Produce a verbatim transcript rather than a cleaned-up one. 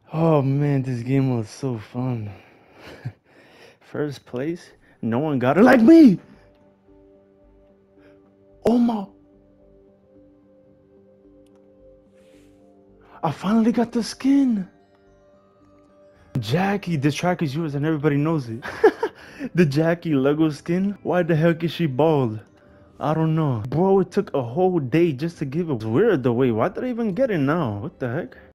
Oh man, this game was so fun. First place, no one got it like me. Oh my! I finally got the skin. Jackie, this track is yours and everybody knows it. The Jackie Lego skin? Why the heck is she bald? I don't know. Bro, it took a whole day just to give it. It's weird the way. Why did I even get it now? What the heck?